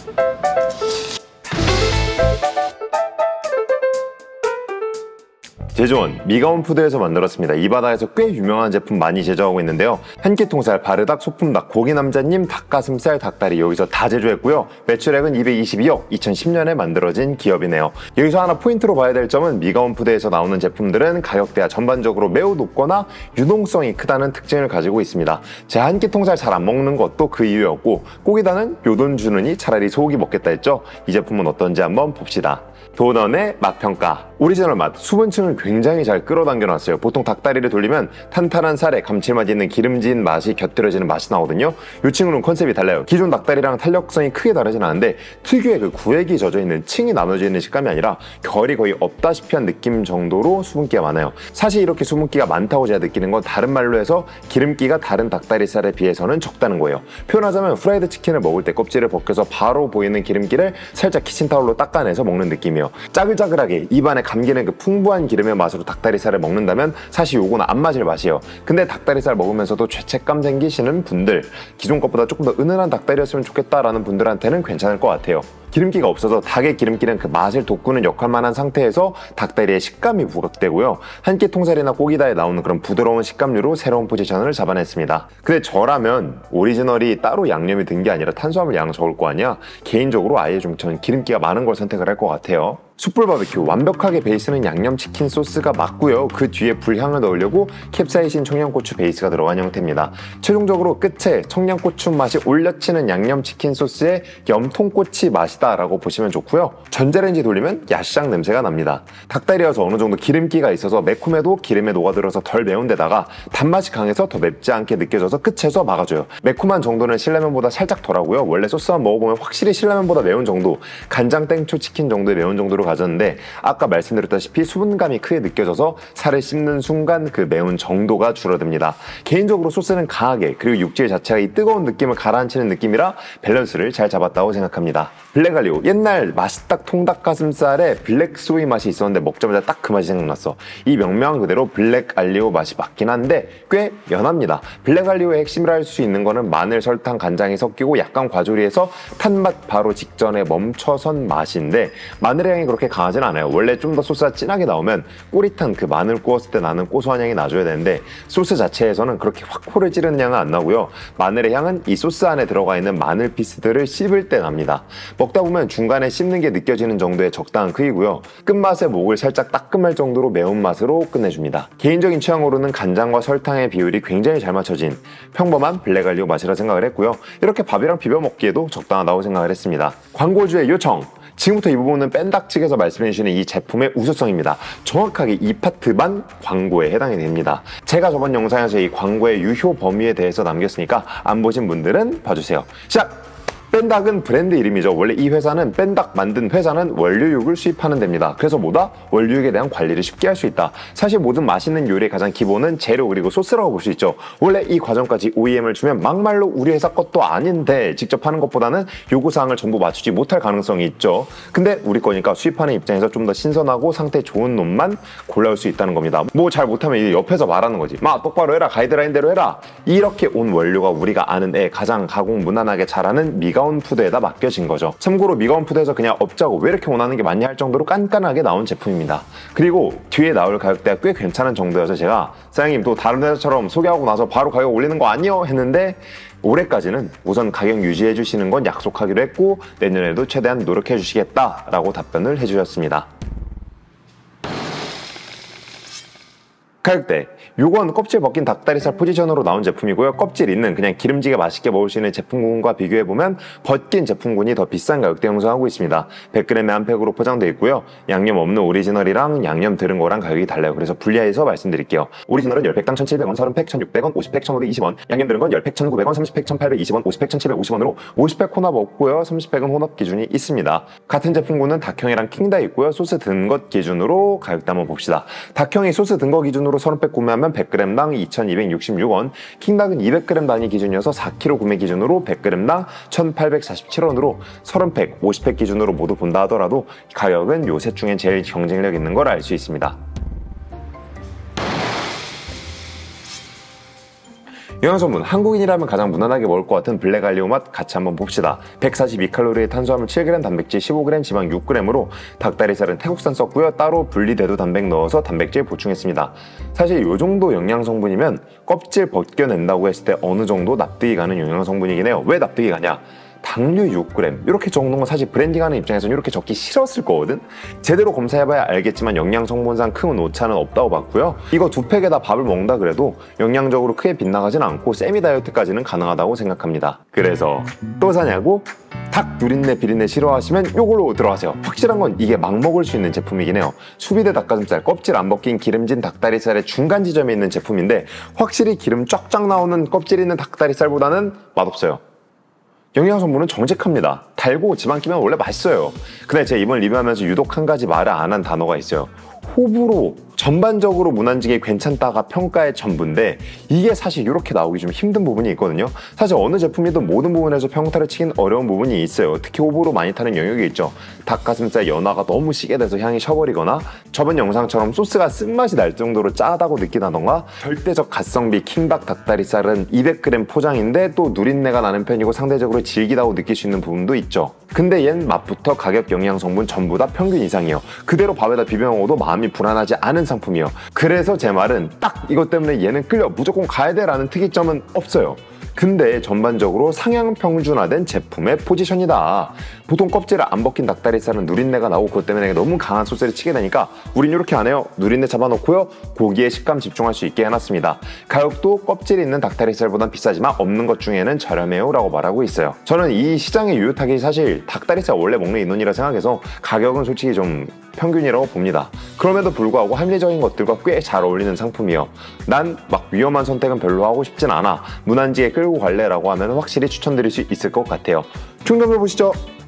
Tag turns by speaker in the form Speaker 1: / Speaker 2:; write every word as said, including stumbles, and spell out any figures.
Speaker 1: 제조원 미가온푸드에서 만들었습니다. 이 바다에서 꽤 유명한 제품 많이 제조하고 있는데요. 한끼통살, 바르닭, 소품닭, 고기남자님, 닭가슴살, 닭다리 여기서 다 제조했고요. 매출액은 이백이십이억, 이천십 년에 만들어진 기업이네요. 여기서 하나 포인트로 봐야 될 점은 미가온푸드에서 나오는 제품들은 가격대가 전반적으로 매우 높거나 유동성이 크다는 특징을 가지고 있습니다. 제가 한끼통살 잘 안 먹는 것도 그 이유였고, 고기다는 요돈 주느니 차라리 소고기 먹겠다 했죠. 이 제품은 어떤지 한번 봅시다. 도넌의 맛평가. 오리지널 맛, 수분층을 굉장히 잘 끌어당겨 놨어요. 보통 닭다리를 돌리면 탄탄한 살에 감칠맛 있는 기름진 맛이 곁들여지는 맛이 나거든요. 이 층으로는 컨셉이 달라요. 기존 닭다리랑 탄력성이 크게 다르진 않은데 특유의 그 구획이 젖어있는 층이 나눠져 있는 식감이 아니라 결이 거의 없다시피 한 느낌 정도로 수분기가 많아요. 사실 이렇게 수분기가 많다고 제가 느끼는 건 다른 말로 해서 기름기가 다른 닭다리살에 비해서는 적다는 거예요. 표현하자면 프라이드 치킨을 먹을 때 껍질을 벗겨서 바로 보이는 기름기를 살짝 키친타올로 닦아내서 먹는 느낌이에요. 짜글짜글하게 입안에 감기는 그 풍부한 기름의 맛으로 닭다리살을 먹는다면 사실 요거는 안 맞을 맛이에요. 근데 닭다리살 먹으면서도 죄책감 생기시는 분들, 기존 것보다 조금 더 은은한 닭다리였으면 좋겠다라는 분들한테는 괜찮을 것 같아요. 기름기가 없어서 닭의 기름기는 그 맛을 돋구는 역할만 한 상태에서 닭다리의 식감이 부각되고요. 한끼 통살이나 고기다에 나오는 그런 부드러운 식감류로 새로운 포지션을 잡아냈습니다. 근데 저라면 오리지널이 따로 양념이 든 게 아니라 탄수화물 양 적을 거 아니야? 개인적으로 아예 좀 저는 기름기가 많은 걸 선택을 할 것 같아요. 숯불 바비큐, 완벽하게 베이스는 양념치킨 소스가 맞고요. 그 뒤에 불향을 넣으려고 캡사이신 청양고추 베이스가 들어간 형태입니다. 최종적으로 끝에 청양고추 맛이 올려치는 양념치킨 소스에 염통꼬치 맛이다 라고 보시면 좋고요. 전자레인지 돌리면 야시장 냄새가 납니다. 닭다리여서 어느 정도 기름기가 있어서 매콤해도 기름에 녹아들어서 덜 매운 데다가 단맛이 강해서 더 맵지 않게 느껴져서 끝에서 막아줘요. 매콤한 정도는 신라면보다 살짝 덜하고요. 원래 소스만 먹어보면 확실히 신라면보다 매운 정도, 간장 땡초 치킨 정도의 매운 정도로 가졌는데 아까 말씀드렸다시피 수분감이 크게 느껴져서 살을 씹는 순간 그 매운 정도가 줄어듭니다. 개인적으로 소스는 강하게, 그리고 육질 자체가 이 뜨거운 느낌을 가라앉히는 느낌이라 밸런스를 잘 잡았다고 생각합니다. 블랙알리오, 옛날 맛있딱 통닭가슴살에 블랙소이 맛이 있었는데 먹자마자 딱 그 맛이 생각났어. 이 명명한 그대로 블랙알리오 맛이 맞긴 한데 꽤 연합니다. 블랙알리오의 핵심이라 할 수 있는 거는 마늘, 설탕, 간장이 섞이고 약간 과조리해서 탄맛 바로 직전에 멈춰선 맛인데 마늘의 향이 그렇게 강하진 않아요. 원래 좀 더 소스가 진하게 나오면 꼬릿한 그 마늘 구웠을 때 나는 고소한 향이 나줘야 되는데 소스 자체에서는 그렇게 확 코를 찌르는 향은 안 나고요. 마늘의 향은 이 소스 안에 들어가 있는 마늘 피스들을 씹을 때 납니다. 먹다 보면 중간에 씹는 게 느껴지는 정도의 적당한 크기고요. 끝맛에 목을 살짝 따끔할 정도로 매운맛으로 끝내줍니다. 개인적인 취향으로는 간장과 설탕의 비율이 굉장히 잘 맞춰진 평범한 블랙알리오 맛이라 생각을 했고요. 이렇게 밥이랑 비벼 먹기에도 적당하다고 생각을 했습니다. 광고주의 요청! 지금부터 이 부분은 뺀닭 측에서 말씀해주시는 이 제품의 우수성입니다. 정확하게 이 파트만 광고에 해당이 됩니다. 제가 저번 영상에서 이 광고의 유효 범위에 대해서 남겼으니까 안 보신 분들은 봐주세요. 시작! 뺀닭은 브랜드 이름이죠. 원래 이 회사는 뺀닭 만든 회사는 원료육을 수입하는 데입니다. 그래서 뭐다? 원료육에 대한 관리를 쉽게 할 수 있다. 사실 모든 맛있는 요리의 가장 기본은 재료 그리고 소스라고 볼 수 있죠. 원래 이 과정까지 오이엠을 주면 막말로 우리 회사 것도 아닌데 직접 하는 것보다는 요구사항을 전부 맞추지 못할 가능성이 있죠. 근데 우리 거니까 수입하는 입장에서 좀 더 신선하고 상태 좋은 놈만 골라올 수 있다는 겁니다. 뭐 잘 못하면 이제 옆에서 말하는 거지. 마 똑바로 해라, 가이드라인대로 해라. 이렇게 온 원료가 우리가 아는 애 가장 가공 무난하게 잘하는 미가 미가온푸드에다 맡겨진 거죠. 참고로 미가온푸드에서 그냥 업자고 왜 이렇게 원하는 게 많냐 할 정도로 깐깐하게 나온 제품입니다. 그리고 뒤에 나올 가격대가 꽤 괜찮은 정도여서 제가 사장님 또 다른 회사처럼 소개하고 나서 바로 가격 올리는 거 아니요? 했는데 올해까지는 우선 가격 유지해 주시는 건 약속하기로 했고 내년에도 최대한 노력해 주시겠다라고 답변을 해주셨습니다. 가격대. 요건 껍질 벗긴 닭다리살 포지션으로 나온 제품이고요. 껍질 있는 그냥 기름지게 맛있게 먹을 수 있는 제품군과 비교해보면 벗긴 제품군이 더 비싼 가격대 형성하고 있습니다. 백 그램에 한 팩으로 포장되어 있고요. 양념 없는 오리지널이랑 양념 들은 거랑 가격이 달라요. 그래서 분리해서 말씀드릴게요. 오리지널은 십 팩당 천칠백 원, 삼십 팩 천육백 원, 오십 팩 천오백이십 원, 양념 들은 건 십 팩 천구백 원, 삼십 팩 천팔백이십 원, 오십 팩 천칠백오십 원으로 오십 팩 혼합 없고요. 삼십 팩은 혼합 기준이 있습니다. 같은 제품군은 닭형이랑 킹다 있고요. 소스 든 것 기준으로 가격대 한번 봅시다. 닭형이 소스 든 거 기준으로 삼십 팩 구매하면 백 그램당 이천이백육십육 원, 킹닭은 이백 그램 단위 기준이어서 사 킬로그램 구매 기준으로 백 그램당 천팔백사십칠 원으로 삼십 팩, 오십 팩 기준으로 모두 본다 하더라도 가격은 요 셋 중에 제일 경쟁력 있는 걸 알 수 있습니다. 영양성분, 한국인이라면 가장 무난하게 먹을 것 같은 블랙알리오 맛 같이 한번 봅시다. 백사십이 칼로리의 탄수화물 칠 그램, 단백질 십오 그램, 지방 육 그램으로 닭다리살은 태국산 썼고요. 따로 분리대두 단백 넣어서 단백질 보충했습니다. 사실 이 정도 영양성분이면 껍질 벗겨낸다고 했을 때 어느 정도 납득이 가는 영양성분이긴 해요. 왜 납득이 가냐? 당류 육 그램 이렇게 적는 건 사실 브랜딩하는 입장에서는 이렇게 적기 싫었을 거거든. 제대로 검사해봐야 알겠지만 영양성분상 큰 오차는 없다고 봤고요. 이거 두 팩에다 밥을 먹는다 그래도 영양적으로 크게 빗나가진 않고 세미 다이어트까지는 가능하다고 생각합니다. 그래서 또 사냐고? 닭 누린내 비린내 싫어하시면 요걸로 들어가세요. 확실한 건 이게 막 먹을 수 있는 제품이긴 해요. 수비대 닭가슴살, 껍질 안 벗긴 기름진 닭다리살의 중간 지점에 있는 제품인데 확실히 기름 쫙쫙 나오는 껍질 있는 닭다리살보다는 맛없어요. 영양성분은 정직합니다. 달고 지방 끼면 원래 맛있어요. 근데 제가 이번 리뷰하면서 유독 한 가지 말을 안 한 단어가 있어요. 호불호. 전반적으로 무난지게 괜찮다가 평가의 전부인데 이게 사실 이렇게 나오기 좀 힘든 부분이 있거든요. 사실 어느 제품이든 모든 부분에서 평타를 치긴 어려운 부분이 있어요. 특히 호불호 많이 타는 영역이 있죠. 닭가슴살 연화가 너무 시게 돼서 향이 쳐버리거나 저번 영상처럼 소스가 쓴맛이 날 정도로 짜다고 느끼다던가 절대적 가성비 킹박 닭다리살은 이백 그램 포장인데 또 누린내가 나는 편이고 상대적으로 질기다고 느낄 수 있는 부분도 있죠. 근데 얜 맛부터 가격, 영양 성분 전부 다 평균 이상이에요. 그대로 밥에다 비벼 먹어도 마음이 불안하지 않은 상품이요. 그래서 제 말은 딱 이것 때문에 얘는 끌려 무조건 가야 돼 라는 특이점은 없어요. 근데 전반적으로 상향 평준화된 제품의 포지션이다. 보통 껍질을 안 벗긴 닭다리살은 누린내가 나고 그것 때문에 너무 강한 소스를 치게 되니까 우린 이렇게 안 해요. 누린내 잡아놓고요. 고기에 식감 집중할 수 있게 해놨습니다. 가격도 껍질 있는 닭다리살보단 비싸지만 없는 것 중에는 저렴해요 라고 말하고 있어요. 저는 이 시장의 유효 타깃이 사실 닭다리살 원래 먹는 인원이라 생각해서 가격은 솔직히 좀 평균이라고 봅니다. 그럼에도 불구하고 합리적인 것들과 꽤 잘 어울리는 상품이요. 난 막 위험한 선택은 별로 하고 싶진 않아. 무난지게 끌고 갈래라고 하면 확실히 추천드릴 수 있을 것 같아요. 충전해 보시죠.